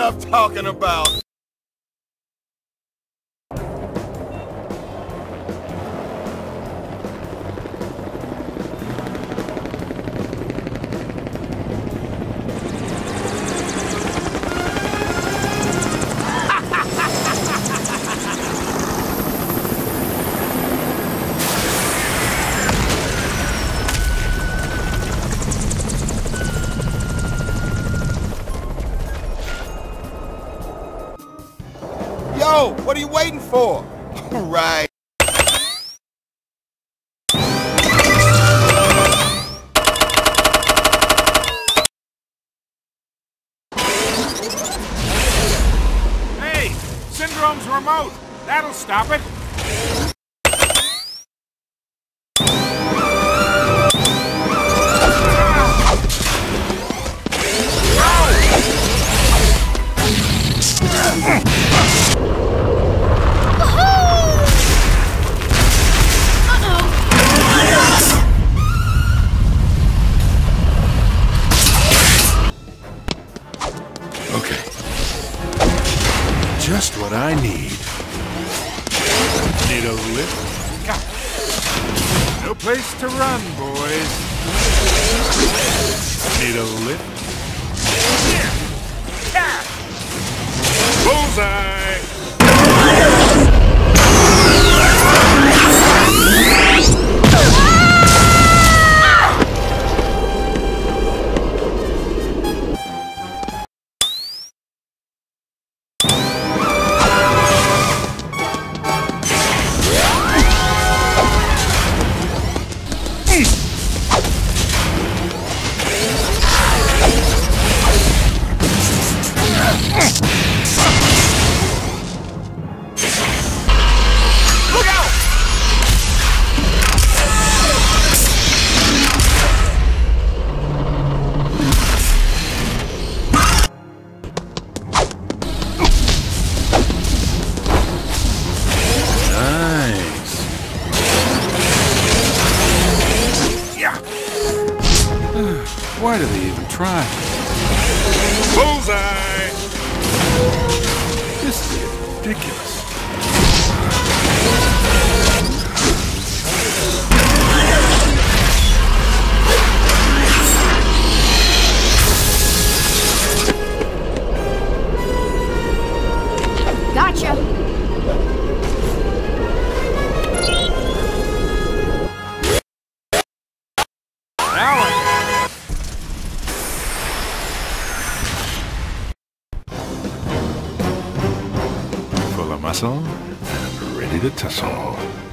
I'm talking about. Yo, what are you waiting for? All right. Hey, Syndrome's remote. That'll stop it. Okay. Just what I need. Need a lift? No place to run, boys. Need a lift? Bullseye! Look out! Nice. Yeah. Why do they even try? Bullseye! This is ridiculous. Gotcha. Now Full of muscle and ready to tussle.